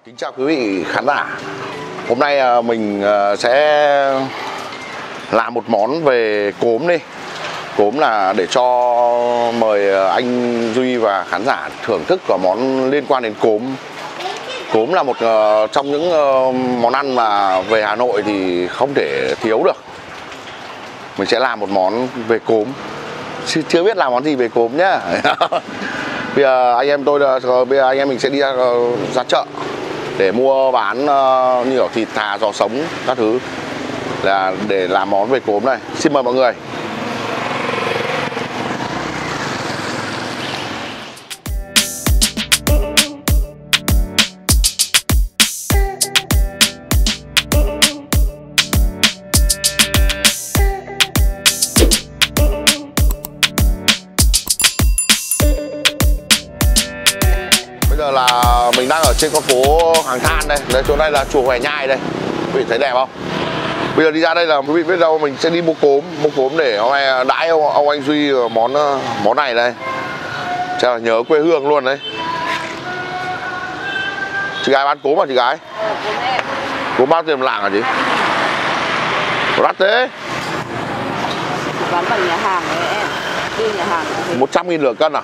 Kính chào quý vị khán giả. Hôm nay mình sẽ làm một món về cốm đi. Cốm là để cho mời anh Duy và khán giả thưởng thức vào món liên quan đến cốm. Cốm là một trong những món ăn mà về Hà Nội thì không thể thiếu được. Mình sẽ làm một món về cốm. Chưa biết làm món gì về cốm nhá. Bây giờ anh em mình sẽ đi ra chợ để mua bán như kiểu thịt thà, giò sống các thứ là để làm món về cốm này. Xin mời mọi người. Bây giờ là mình đang ở trên con phố Hàng Than đây. Đây, chỗ này là chùa Hoè Nhai đây. Quý vị thấy đẹp không? Bây giờ đi ra đây là quý vị biết đâu mình sẽ đi mua cốm để hôm nay đãi ông anh Duy món này đây. Chắc là nhớ quê hương luôn đấy. Chị gái bán cốm à chị gái? Cốm bao tiền một lạng hả chị? Đắt thế. Bán bằng nhà hàng đấy em. Đi nhà hàng 100.000 nửa cân à?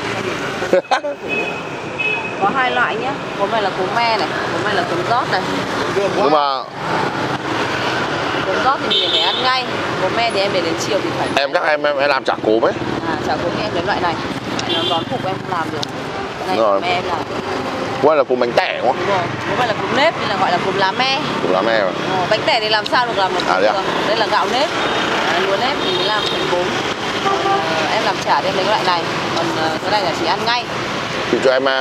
Có hai loại nhé. Cốm này là cốm me này, cốm này là cốm rót này. Nhưng mà cốm rót thì mình phải ăn ngay, cốm me thì em để đến chiều thì phải. em chắc em làm chả cốm ấy. Chả cốm em lấy loại này. Nó đón phục em không làm được. Cái này Rồi. me em làm. Quay là cốm bánh tẻ đúng không? Đúng rồi. Cốm này là cốm nếp nên là gọi là cốm lá me. Cốm lá me mà. Bánh tẻ thì làm sao được làm một cốm được. Đây là gạo nếp. Lúa nếp thì mới làm thành cốm. Em làm chả thì em lấy loại này. Còn cái này là chỉ ăn ngay. Chị cho em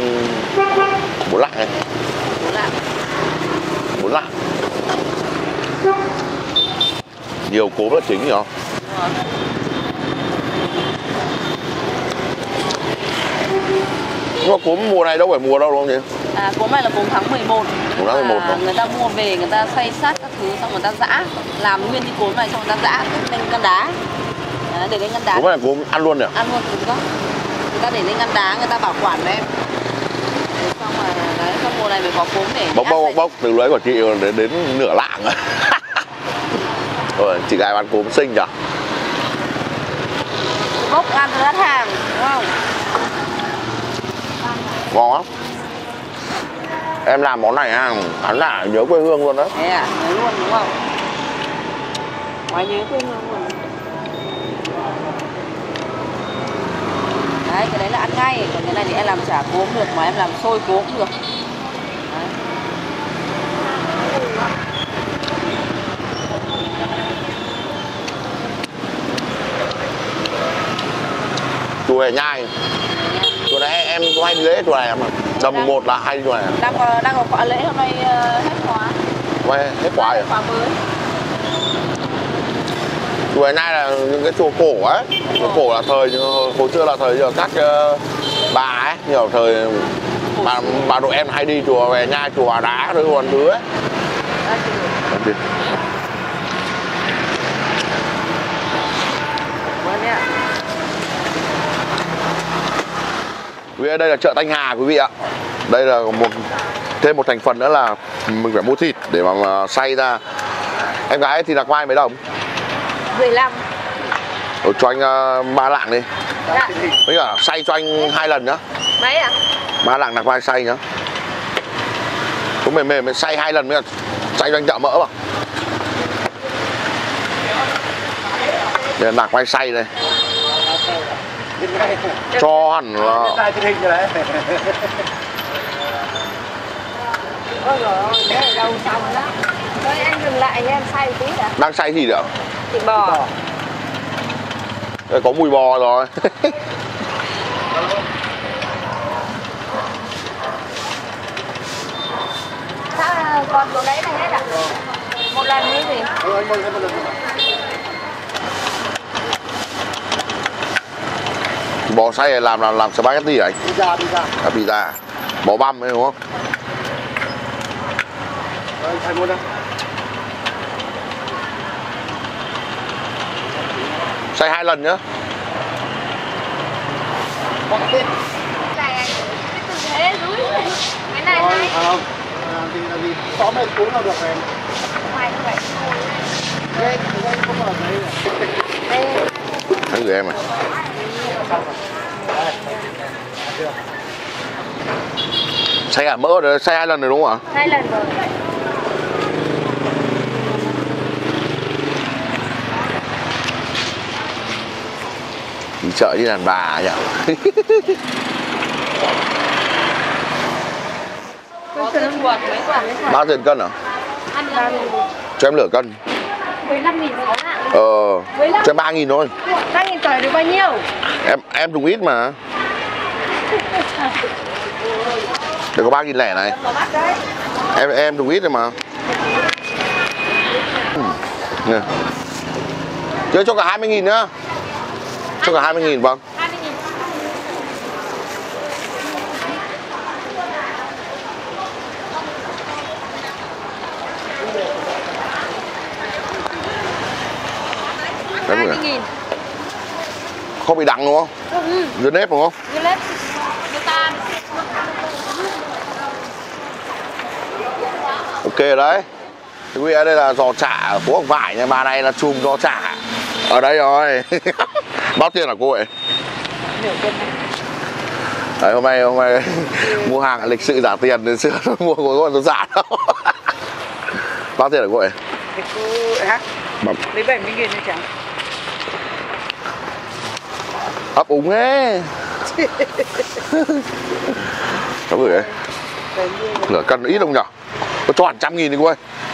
4 lạng này. 4 lạng. 4 lạng. Nhiều cốm là chính nhỉ không? Nhưng mà cốm mùa này đâu phải mùa đâu đúng không chị? Cốm này là cốm tháng 11. Cốm tháng 11 không? Người ta mua về, người ta xay sát các thứ xong người ta giã, làm nguyên cái cốm này xong người ta giã lên ngăn đá. Để lên ngăn đá. Cốm này cốm ăn luôn nhỉ? Ăn luôn cốm đó. Người ta để lên ngăn đá, người ta bảo quản với em. Xong rồi đấy, trong mùa này mới có cốm để bốc từ lưới của chị đến nửa lạng. Rồi, chị gái bán cốm xinh nhỉ? bốc ăn rất hàng, đúng không? Ngon lắm. Em làm món này khán giả nhớ quê hương luôn đó. Thế à, nhớ luôn đúng không? Ngoài nhớ quê hương luôn. Đấy, cái đấy là ăn ngay, còn cái này thì em làm chả cốm được, mà em làm xôi cốm được. Đấy. Chùa Hoè Nhai. Chùa này em có hay đi lễ chùa này mà. Tầm mùng 1 là hay đi chùa này. Đang có khóa lễ, hôm nay hết khóa. Hôm nay hết khóa rồi. Khóa mới. Chùa Hoè Nhai là những cái chùa cổ ấy. Chùa cổ là thời hồi xưa là thời các bà ấy, nhiều thời bà đội em hay đi chùa Hoè Nhai, chùa Hòa Đá rồi còn thứ ấy. Quý vị, đây là chợ Thanh Hà quý vị ạ. Đây là thêm một thành phần nữa là mình phải mua thịt để mà xay ra. Em gái thì là quay mấy đồng? 15. Cho anh 3 lạng đi. Dạ. Với cả xay cho anh 2 lần nhá. Mấy à? 3 lạng nạc vai xay nhá. Cũng mềm mềm xay 2 lần mới xay cho anh đỡ mỡ vào. Đây là nạc vai xay đây. Cho hẳn là Ôi dồi ôi, thế là đâu xong đó. Thôi anh dừng lại nha, em xay một tí đã. đang xay gì nữa? Thịt bò. Đây có mùi bò rồi. Sao còn chỗ đấy là hết à? Một lần như gì? Bò xay làm spaghetti à anh? Pizza. Pizza. Bò băm ấy đúng không? Xay luôn đâu. Xay 2 lần nhá. Cái này cái tư thế dưới. Cái Không, thì là gì? Xóm này cúng nào được em? Đây không ở đây này. Thấy người em này. Xay cả mỡ rồi, xay 2 lần rồi đúng không ạ? 2 lần rồi. Đi chợ đi đàn bà nhỉ. Bao tiền cân hả? Cho em nửa cân. 15.000 6 ạ. Cho em 3.000 thôi. 3.000 tỏi được bao nhiêu? Em dùng ít mà. Để có 3.000 lẻ này. Em dùng ít rồi mà. Chứ cho cả 20.000 nữa. Cho cả 20.000 vâng. 20.000. Đấy 20.000. Không bị đắng đúng không? Dưa nếp đúng không? Dưa nếp. Dưa tan. Ok đấy. Quý vị, đây là giò chả ở phố Hàng Vải nha. Bà này là chùm giò chả ở đây rồi. Bao tiền hả cô ấy? Đấy, hôm nay mua hàng lịch sự giả tiền đến xưa mua có con giả đâu. Bao tiền hả cô ấy? Thì cô hát lấy 70.000 thôi chẳng. Ấp úng ấy. Cháu gửi đấy. Nửa cân ít không nhỉ? Có cho hẳn 100.000 đi cô ơi.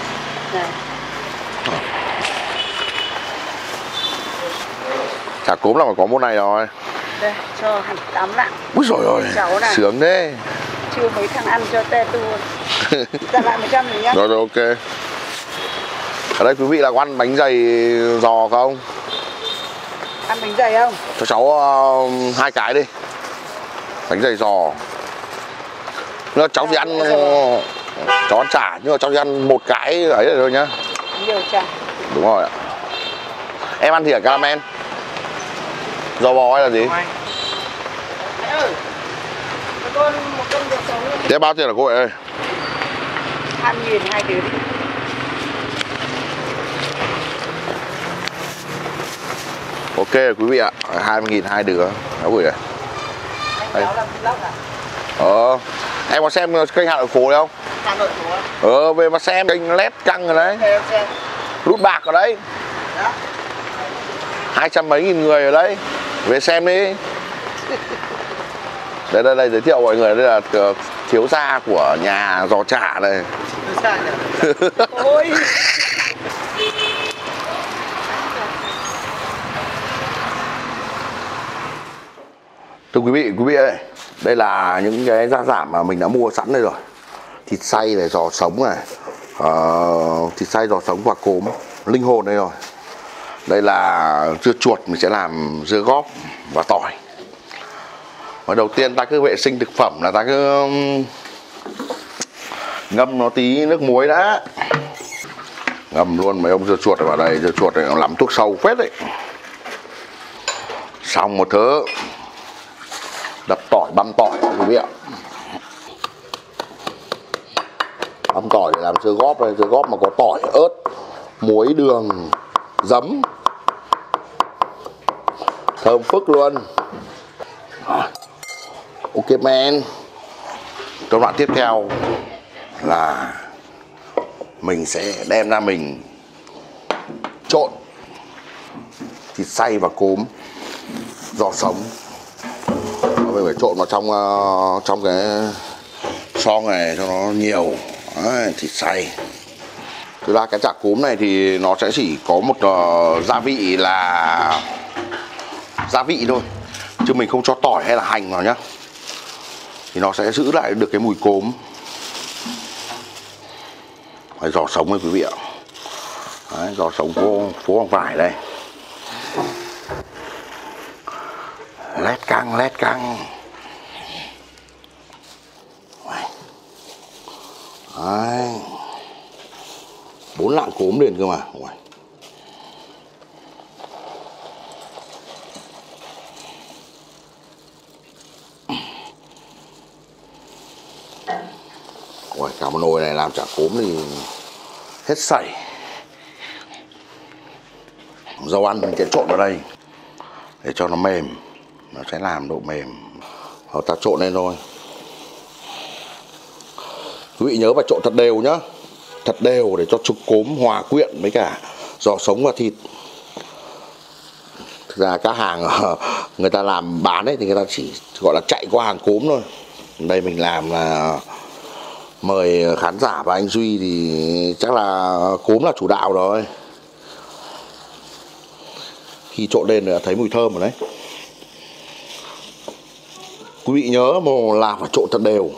Chả cốm là phải có môn này rồi. Đây, cho hẳn 8 lạng. Úi dồi ôi, sướng thế. Chưa mấy thằng ăn cho te tu. Ra lại 100 rồi nhá. Rồi rồi ok. Ở đây quý vị là có ăn bánh dày giò không? Ăn bánh dày không? Cho cháu 2 cái đi. Bánh dày giò. Nhưng cháu chỉ ăn cháu ăn chả, nhưng mà cháu chỉ ăn 1 cái ấy rồi nhá. Nhiều chả. Đúng rồi ạ. Em ăn thìa caramel. Giò bò hay là gì? Thế bao tiền là cô ơi? 20.000 2 đứa. Ok quý vị ạ, 20.000 2 đứa. Đó gửi này. Em có xem kênh Hà Nội Phố đấy không? Hà Nội Phố. Về mà xem kênh led căng rồi đấy. Rút bạc ở đấy. 200 mấy nghìn người ở đấy. Về xem đi. Đây giới thiệu mọi người, đây là thiếu gia của nhà giò chả đây. Ôi. Thưa quý vị ơi, đây là những cái gia giảm mà mình đã mua sẵn đây rồi. Thịt xay này, giò sống này, thịt xay, giò sống và cốm linh hồn đây rồi. Đây là dưa chuột, mình sẽ làm dưa góp và tỏi. Và đầu tiên ta cứ vệ sinh thực phẩm là ta cứ ngâm nó tí nước muối đã. Ngâm luôn mấy ông dưa chuột này vào đây, dưa chuột này nó lắm thuốc sâu phết đấy. Xong một thứ đập tỏi, băm tỏi quý vị ạ. Băm tỏi để làm dưa góp này, dưa góp mà có tỏi, ớt, muối, đường, giấm, thơm phức luôn. Ok man. Công đoạn tiếp theo là mình sẽ đem ra mình trộn thịt xay và cốm, giò sống. Mình phải trộn vào trong cái xoong này cho nó nhiều. Đấy, thịt xay. Thực ra cái chả cốm này thì nó sẽ chỉ có một gia vị là gia vị thôi, chứ mình không cho tỏi hay là hành vào nhá, thì nó sẽ giữ lại được cái mùi cốm. Đấy, giò sống đấy quý vị ạ. Đấy, giò sống phố Hàng Vải đây. Lét căng. Đấy. 4 lạng cốm liền cơ mà. Ôi, cả một nồi này làm chả cốm thì hết sảy. Dầu ăn mình sẽ trộn vào đây để cho nó mềm, nó sẽ làm độ mềm. Rồi ta trộn lên thôi. Quý vị nhớ phải trộn thật đều nhá, thật đều để cho trục cốm hòa quyện với cả giò sống và thịt. Thực ra các hàng người ta làm bán ấy thì người ta chỉ gọi là chạy qua hàng cốm thôi. Đây mình làm là mời khán giả và anh Duy thì chắc là cốm là chủ đạo rồi. Khi trộn lên là thấy mùi thơm rồi đấy. Quý vị nhớ mà làm phải trộn thật đều.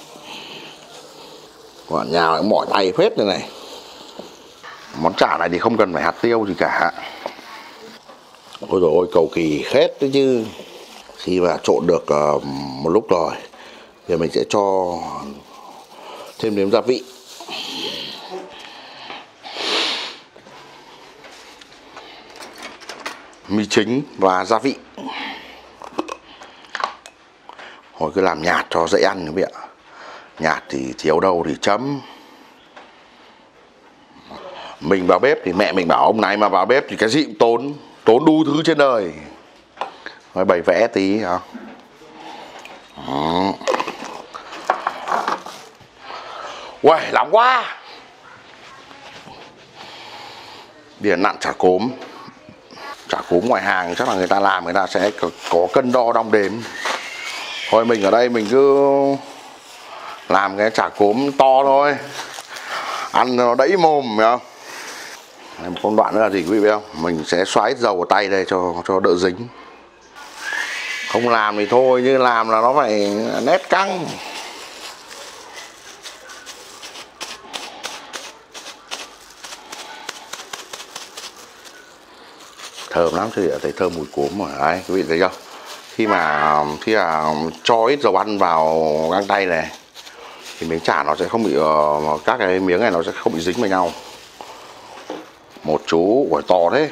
Còn nhà cũng mỏi tay phết này này. Món chả này thì không cần phải hạt tiêu gì cả. Ôi dồi ôi, cầu kỳ khét đấy chứ. Khi mà trộn được một lúc rồi thì mình sẽ cho thêm nếm gia vị. Mì chính và gia vị. Hồi cứ làm nhạt cho dễ ăn quý vị ạ. Nhạt thì thiếu đâu thì chấm. Mình vào bếp thì mẹ mình bảo ông này mà vào bếp thì cái gì cũng tốn đủ thứ trên đời. Rồi bày vẽ tí hả? Uầy, nóng quá. Điển nặn chả cốm. Chả cốm ngoài hàng chắc là người ta làm, người ta sẽ có cân đo đong đếm. Thôi mình ở đây mình cứ làm cái chả cốm to thôi, ăn nó đẫy mồm, phải không? Một công đoạn nữa là gì quý vị biết không? Mình sẽ xoáy dầu vào tay đây cho đỡ dính. Không làm thì thôi, nhưng làm là nó phải nét căng. Thơm lắm, thì thấy thơm mùi cốm rồi đấy, quý vị thấy không? Khi mà cho ít dầu ăn vào găng tay này thì miếng chả nó sẽ không bị các cái miếng này nó sẽ không bị dính vào nhau. Một chú quả to thế.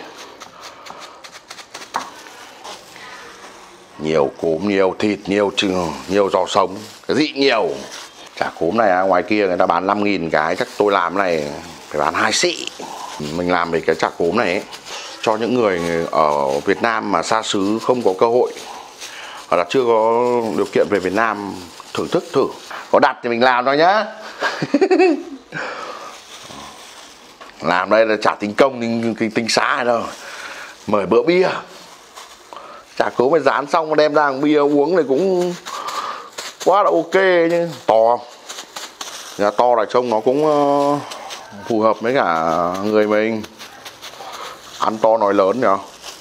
Nhiều cốm, nhiều thịt, nhiều giò sống, cái gì nhiều. Chả cốm này ngoài kia người ta bán 5.000 cái, chắc tôi làm này phải bán 2 xị. Mình làm về cái chả cốm này ấy, cho những người ở Việt Nam mà xa xứ không có cơ hội hoặc là chưa có điều kiện về Việt Nam thưởng thức thử. Có đặt thì mình làm thôi nhá. Làm đây là chả tính công, tính xá đâu. Mời bữa bia. Chả cốm phải rán xong đem ra bia uống này cũng quá là ok chứ. To không? Nhà to là trông nó cũng phù hợp với cả người mình. Ăn to nói lớn nhỉ.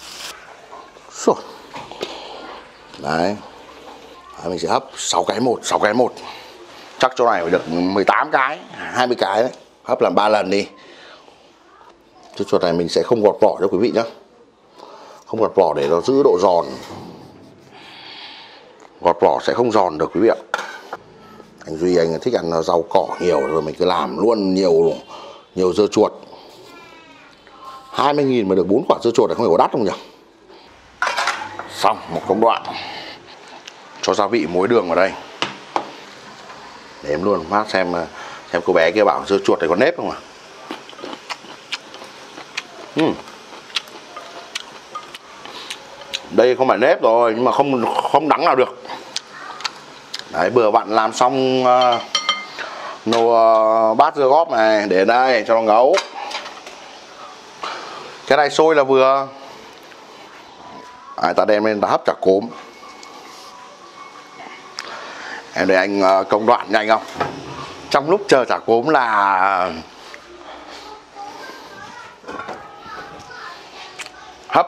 Đấy. Mình sẽ hấp 6 cái một. Chắc chỗ này phải được 18 cái, 20 cái đấy. Hấp làm 3 lần đi. Chứ chỗ này mình sẽ không gọt vỏ cho quý vị nhé. Không gọt vỏ để nó giữ độ giòn. Gọt vỏ sẽ không giòn được quý vị ạ. Anh Duy anh thích ăn rau cỏ nhiều rồi mình cứ làm luôn nhiều dưa chuột. 20.000 mà được 4 quả dưa chuột này không phải có đắt không nhỉ? Xong một công đoạn. Cho gia vị muối đường vào đây. Đếm luôn phát xem cô bé kia bảo dưa chuột này có nếp không à? Đây không phải nếp rồi nhưng mà không đắng nào được. Đấy, vừa vặn làm xong nồi bát dưa góp này để đây cho nó ngấu. Cái này sôi là vừa. Ta đem lên ta hấp chả cốm. Em để anh công đoạn nhanh không? Trong lúc chờ chả cốm là hấp.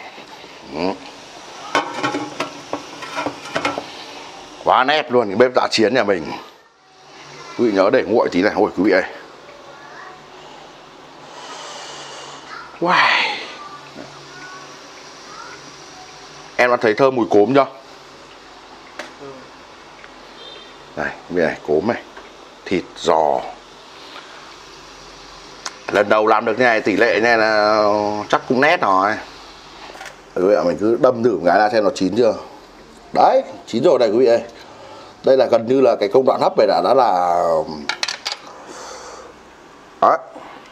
Quá nét luôn, cái bếp dã chiến nhà mình. Quý vị nhớ để nguội tí này. Ôi quý vị ơi. Wow. Em đã thấy thơm mùi cốm chưa? Đây, quý vị này, cốm này. Thịt giò. Lần đầu làm được như này, tỷ lệ này là chắc cũng nét rồi. Quý vị ạ, mình cứ đâm thử một cái là xem nó chín chưa. Đấy, chín rồi này quý vị ơi. Đây là gần như là cái công đoạn hấp này đã là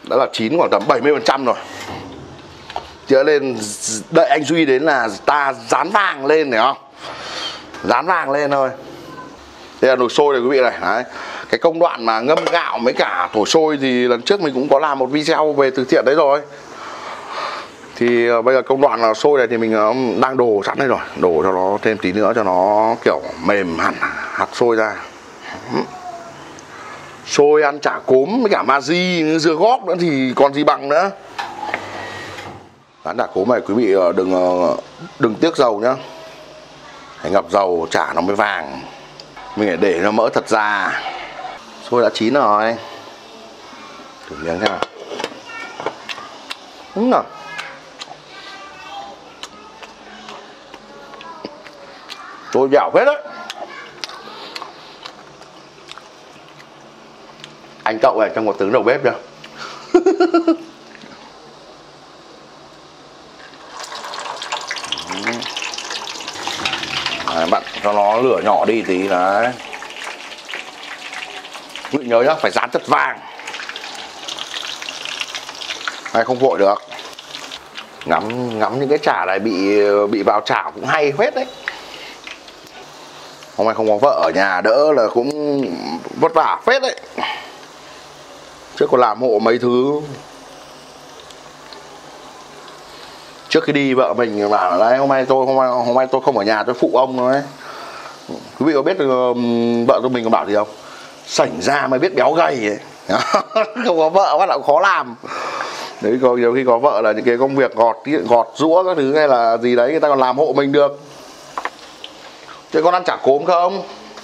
đã là chín khoảng tầm 70% rồi. Chữa lên, đợi anh Duy đến là ta dán vàng lên, hiểu không? Dán vàng lên thôi. Đây là nồi sôi này quý vị này. Đấy. Cái công đoạn mà ngâm gạo với cả thổi sôi thì lần trước mình cũng có làm một video về từ thiện đấy rồi. Thì bây giờ công đoạn là sôi này thì mình đang đổ sẵn đây rồi. Đổ cho nó thêm tí nữa cho nó kiểu mềm hẳn hạt sôi ra. Sôi ăn chả cốm với cả magi, dưa góp nữa thì còn gì bằng nữa. Rán chả cốm này quý vị đừng tiếc dầu nhá. Phải ngập dầu chả nó mới vàng. Mình phải để nó mỡ thật ra. Xôi đã chín rồi. Thử miếng xem nào. Nào. Xôi dẻo phết đấy. Anh cậu này trong một tướng đầu bếp chưa? Đấy, bạn cho nó lửa nhỏ đi tí đấy. Quý vị nhớ nhá, phải rán thật vàng. Hay không vội được. Ngắm những cái chả này bị vào chảo cũng hay phết đấy. Hôm nay không có vợ ở nhà đỡ là cũng vất vả phết đấy. Trước còn làm hộ mấy thứ. Trước khi đi vợ mình bảo là hôm nay tôi không ở nhà, tôi phụ ông thôi. Quý vị có biết vợ tôi mình có bảo gì không? Sảnh ra mới biết béo gầy ấy. Không có vợ bắt đầu khó làm. Đấy, nhiều khi có vợ là những cái công việc gọt giũa các thứ hay là gì đấy người ta còn làm hộ mình được. Chứ con ăn chả cốm không?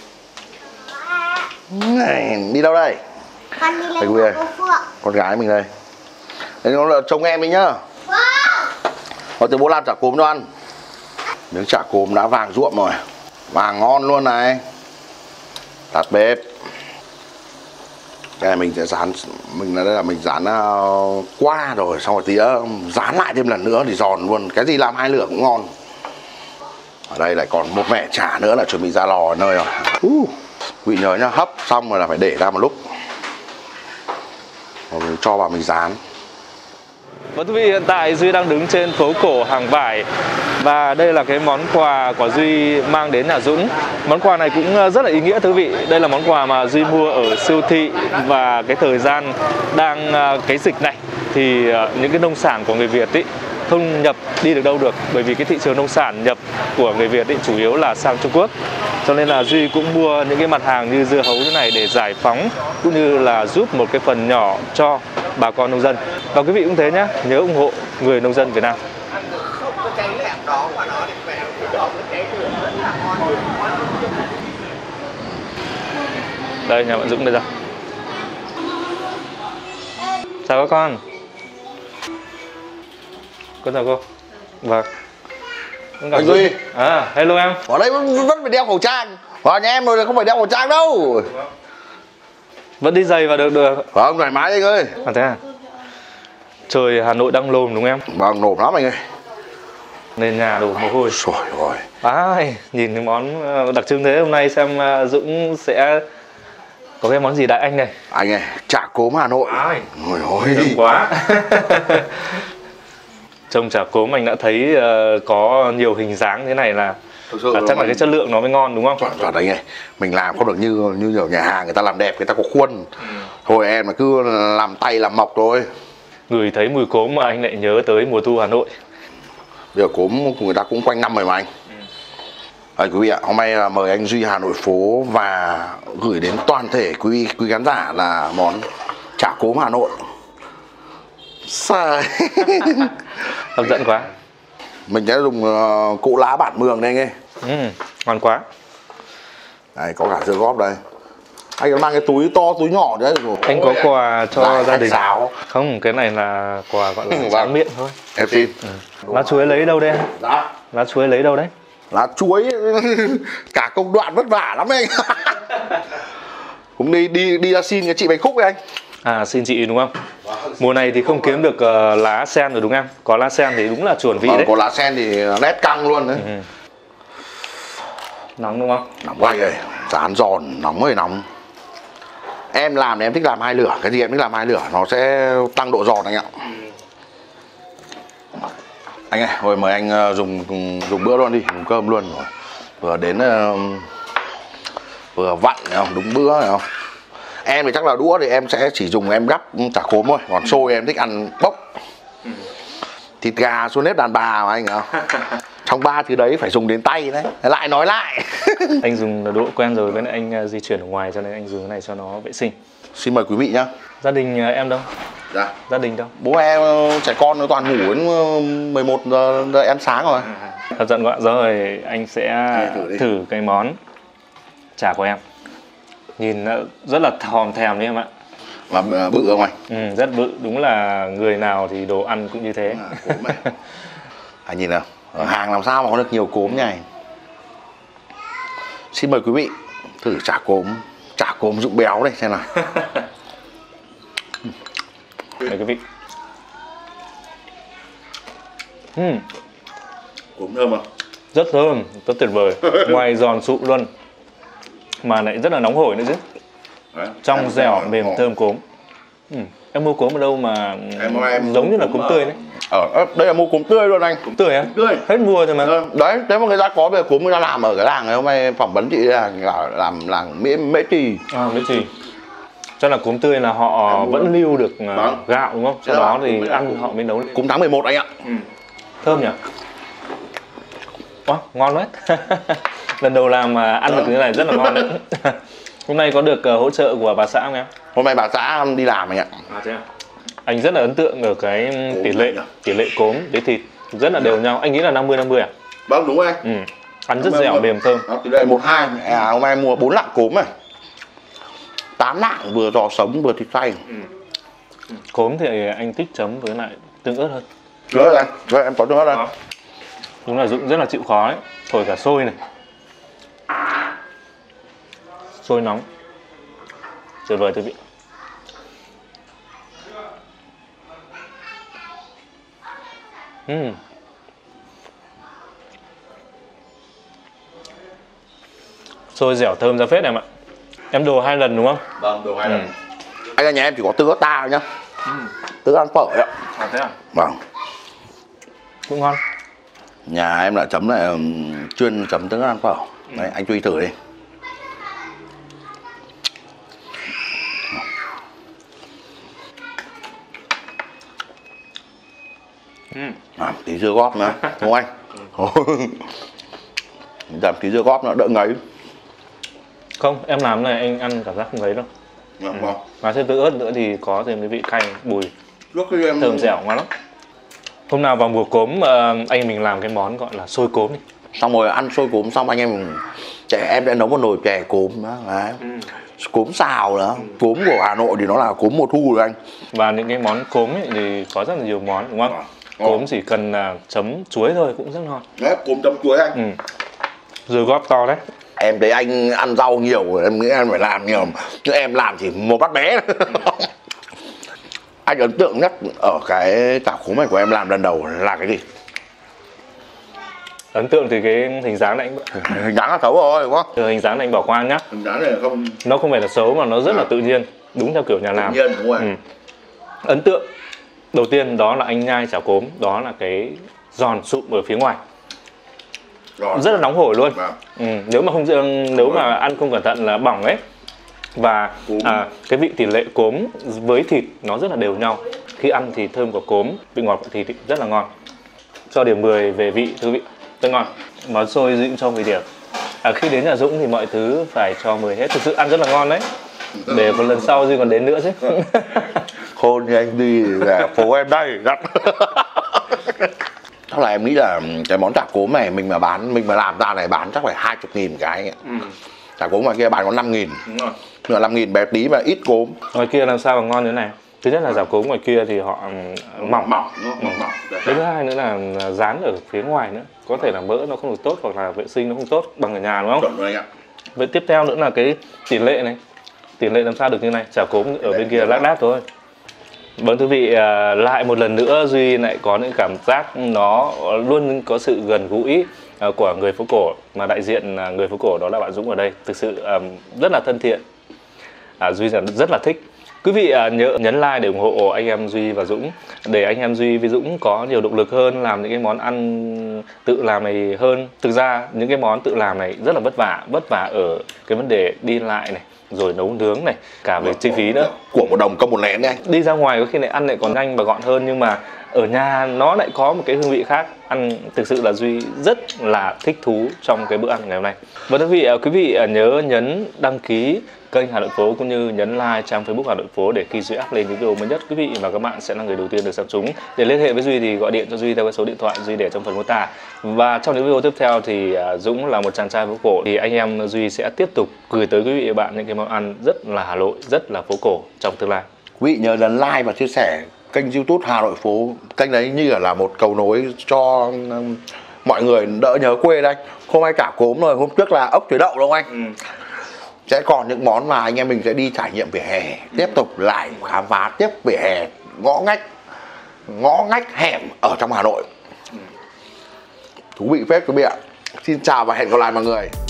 Này, đi đâu đây? Con đi lên nhà cô Phượng. Con gái mình đây. Đấy, nó là chồng em đi nhá. Rồi từ bố làm chả cốm cho ăn. Miếng chả cốm đã vàng ruộm rồi. Vàng ngon luôn này. Tắt bếp. Cái này mình sẽ dán. Mình dán qua rồi. Xong rồi tí dán lại thêm lần nữa thì giòn luôn. Cái gì làm hai lửa cũng ngon. Ở đây lại còn một mẻ chả nữa là chuẩn bị ra lò ở nơi rồi. Quý vị nhớ nhá, hấp xong rồi là phải để ra một lúc. Rồi mình cho vào mình dán. Vâng, quý vị, hiện tại Duy đang đứng trên phố cổ Hàng Vải. Và đây là cái món quà của Duy mang đến nhà Dũng. Món quà này cũng rất là ý nghĩa thưa quý vị. Đây là món quà mà Duy mua ở siêu thị. Và cái thời gian đang cái dịch này thì những cái nông sản của người Việt ý không nhập đi được đâu được. Bởi vì cái thị trường nông sản nhập của người Việt ý chủ yếu là sang Trung Quốc. Cho nên là Duy cũng mua những cái mặt hàng như dưa hấu như này để giải phóng, cũng như là giúp một cái phần nhỏ cho bà con nông dân. Và quý vị cũng thế nhé, nhớ ủng hộ người nông dân Việt Nam. Đây, nhà bạn Dũng đây rồi. Chào các con. Con chào cô. Vâng. Anh Duy. À, hello em. Ở đây vẫn phải đeo khẩu trang. Vào nhà em rồi không phải đeo khẩu trang đâu. Vẫn đi giày và được. Vâng, thoải mái anh ơi. À thế à? Trời Hà Nội đang lồm đúng không em? Vâng, nồm lắm anh ơi. Nên nhà đổ mồ hôi. Trời ơi. Ai, nhìn cái món đặc trưng thế, hôm nay xem Dũng sẽ có cái món gì đại anh này. Anh ơi, chả cốm Hà Nội. Ai, ôi ôi quá. Trông chả cốm anh đã thấy có nhiều hình dáng thế này là chắc là cái chất lượng nó mới ngon đúng không? Chuẩn anh ơi. Mình làm không được như nhiều nhà hàng người ta làm đẹp, người ta có khuôn. Thôi em mà cứ làm tay làm mộc thôi. Ngửi thấy mùi cốm mà anh lại nhớ tới mùa thu Hà Nội. Bây giờ cốm người ta cũng quanh năm rồi mà anh. Quý vị ạ, hôm nay là mời anh Duy Hà Nội phố và gửi đến toàn thể quý khán giả là món chả cốm Hà Nội. Sao? Hấp dẫn quá. Mình sẽ dùng cỗ lá bản mường đây anh ơi. Ngon quá. Đây có cả dưa góp đây. Anh có mang cái túi to túi nhỏ đấy rồi. Anh có quà cho gia đình. Sao? Không, cái này là quà gọi là tráng miệng thôi. Em tin. Lá chuối lấy đâu đây? Dạ. Lá chuối lấy đâu đấy? Lá chuối cả công đoạn vất vả lắm anh. Cũng đi ra xin cái chị Bánh Khúc đấy anh. À, xin chị đúng không? Mùa này thì không kiếm được lá sen rồi đúng không em? Có lá sen thì đúng là chuẩn vị đấy. Có lá sen thì nét căng luôn đấy. Nóng đúng không? Nóng quá rồi. Rán giòn, nóng ơi nóng. Em làm thì em thích làm 2 lửa, cái gì em thích làm 2 lửa, nó sẽ tăng độ giòn anh ạ. Anh ơi, thôi mời anh dùng bữa luôn đi, dùng cơm luôn rồi. Vừa đến vừa vặn không, đúng bữa này không. Em thì chắc là đũa thì em sẽ chỉ dùng em gắp chả cốm thôi, còn xôi em thích ăn bốc. Thịt gà xôi nếp đàn bà mà anh không. Trong 3 thứ đấy phải dùng đến tay đấy. Lại nói lại. Anh dùng đũa quen rồi, với lại anh di chuyển ở ngoài cho nên anh dùng cái này cho nó vệ sinh. Xin mời quý vị nhá. Gia đình em đâu? Dạ. Gia đình đâu? Bố em trẻ con nó toàn ngủ đến 11 giờ ăn sáng rồi. Hấp dẫn quá. Rồi anh sẽ thử cái món chả của em. Nhìn rất là thòm thèm đấy em ạ. Và bự không anh? Rất bự, đúng là người nào thì đồ ăn cũng như thế. Anh nhìn nào, ở hàng làm sao mà có được nhiều cốm như này. Xin mời quý vị thử chả cốm dụng béo đây xem nào. Mời quý vị. Cốm thơm không? Rất thơm, rất tuyệt vời. Ngoài giòn sụn luôn mà lại rất là nóng hổi nữa chứ. Đấy, trong dẻo mềm thơm cốm. Em mua cốm ở đâu mà em giống như là cốm tươi đấy? Đây là mua cốm tươi luôn anh. Cốm tươi á? Tươi. Hết mua rồi mà. Đấy, thế mà người ta có về cốm người ta làm ở cái làng này. Hôm nay phỏng vấn chị là làm làng Mễ Trì. Mễ Trì. Cho là cốm tươi là họ vẫn lưu được gạo đúng không? Sau đó thì ăn họ mới nấu lên. Cốm tháng 11 anh ạ. Thơm nhỉ? Ngon đấy. Lần đầu làm mà ăn được như thế này rất là ngon đấy. Hôm nay có được hỗ trợ của bà xã không em? Hôm nay bà xã đi làm anh ạ. Thế à? Anh rất là ấn tượng ở cái tỷ lệ cốm với thịt rất là đều nhau. Anh nghĩ là 50-50 à? Vâng đúng anh. Ăn rất dẻo mềm thơm. Tỷ lệ 1-2. Hôm nay mua 4 lạng cốm này. 8 lạng vừa giò sống vừa thịt xay. Cốm thì anh thích chấm với lại tương ớt hơn. Rồi anh, rồi em có tương ớt đây. Đúng là Dũng rất là chịu khó ấy. Thổi cả xôi này. Xôi nóng. Tuyệt vời quý vị. Xôi dẻo thơm ra phết em ạ. Em đồ 2 lần đúng không? Vâng, đồ 2 lần. Anh ở nhà em chỉ có tương ớt ta nhá. Tương ăn phở ạ. Thế à? Vâng. Cũng ngon. Nhà em là chấm lại chuyên chấm tương ăn phở. Đấy, anh Duy thử đi. Tí dưa góp nữa, đúng không anh? Giảm tí dưa góp nữa đỡ ngấy. Không, em làm này anh ăn cảm giác không ngấy đâu. Mà thêm tương ớt nữa thì có thêm cái vị cay bùi. Thơm dẻo ngon lắm. Hôm nào vào mùa cốm anh mình làm cái món gọi là xôi cốm đi. Xong rồi ăn xôi cốm xong anh em sẽ nấu một nồi chè cốm đó. Đấy. Cốm xào nữa. Cốm của Hà Nội thì nó là cốm mùa thu rồi anh. Và những cái món cốm ấy thì có rất là nhiều món đúng không? Cốm chỉ cần chấm chuối thôi cũng rất ngon. Đấy, cốm chấm chuối anh. Dưa góp to đấy. Em thấy anh ăn rau nhiều, em nghĩ em phải làm nhiều. Nhưng em làm chỉ một bát bé. Anh ấn tượng nhất ở cái chả cốm này của em làm lần đầu là cái gì? Ấn tượng thì cái hình dáng này anh... Hình dáng là xấu rồi đúng không? Hình dáng này anh bỏ qua nhá. Hình dáng này không... Nó không phải là xấu mà nó rất là tự nhiên. Đúng theo kiểu nhà làm. Tự nhiên đúng rồi. Ấn tượng đầu tiên đó là anh nhai chả cốm. Đó là cái giòn sụm ở phía ngoài. Rất là nóng hổi luôn. Nếu mà ăn không cẩn thận là bỏng ấy. Và cái vị tỷ lệ cốm với thịt nó rất là đều nhau. Khi ăn thì thơm của cốm, vị ngọt của thịt rất là ngon. Cho điểm 10 về vị thưa vị, rất ngon. Món xôi Dũng cho 10 điểm. Khi đến nhà Dũng thì mọi thứ phải cho 10 hết. Thực sự ăn rất là ngon đấy. Để một lần sau Duy còn đến nữa chứ. Khôn như anh đi là phố em đây gắt. Chắc là em nghĩ là cái món chả cốm này mình mà làm ra này bán chắc phải 20.000 cái. Chả cốm ngoài kia bán có 5.000. Đúng rồi. Nhưng mà 5.000 bé tí mà ít cốm. Ngoài kia làm sao mà ngon như thế này? Thứ nhất là chả cốm ngoài kia thì họ mỏng. Thứ hai nữa là dán ở phía ngoài nữa. Có thể là mỡ nó không được tốt hoặc là vệ sinh nó không tốt bằng ở nhà đúng không? Chuẩn rồi anh ạ. Vậy tiếp theo nữa là cái tỷ lệ này. Tỷ lệ làm sao được như này? Chả cốm ở bên kia lác đác thôi. Vâng thưa vị, lại một lần nữa Duy lại có những cảm giác nó luôn có sự gần gũi của người phố cổ, mà đại diện người phố cổ đó là bạn Dũng ở đây. Thực sự rất là thân thiện. Duy rất là thích. Quý vị nhớ nhấn like để ủng hộ anh em Duy và Dũng, để anh em Duy với Dũng có nhiều động lực hơn làm những cái món ăn tự làm này hơn. Thực ra những cái món tự làm này rất là vất vả ở cái vấn đề đi lại này, rồi nấu nướng này, cả về chi phí nữa. Của 1 đồng công 1 nén đấy. Đi ra ngoài có khi lại ăn lại còn nhanh và gọn hơn, nhưng mà ở nhà nó lại có một cái hương vị khác. Ăn thực sự là Duy rất là thích thú trong cái bữa ăn ngày hôm nay. Và quý vị nhớ nhấn đăng ký kênh Hà Nội Phố cũng như nhấn like trang Facebook Hà Nội Phố để khi Duy up lên những video mới nhất, quý vị và các bạn sẽ là người đầu tiên được xem chúng. Để liên hệ với Duy thì gọi điện cho Duy theo cái số điện thoại Duy để trong phần mô tả. Và trong những video tiếp theo thì Dũng là một chàng trai phố cổ, thì anh em Duy sẽ tiếp tục gửi tới quý vị và bạn những cái món ăn rất là Hà Nội, rất là phố cổ trong tương lai. Quý vị nhớ nhấn like và chia sẻ kênh YouTube Hà Nội Phố. Kênh đấy như là một cầu nối cho mọi người đỡ nhớ quê đây. Hôm nay cả cốm rồi, hôm trước là ốc chuối đậu đúng không anh? Sẽ còn những món mà anh em mình sẽ đi trải nghiệm vỉa hè, tiếp tục lại khám phá tiếp vỉa hè, ngõ ngách hẻm ở trong Hà Nội. Thú vị phết quý vị ạ. Xin chào và hẹn gặp lại mọi người.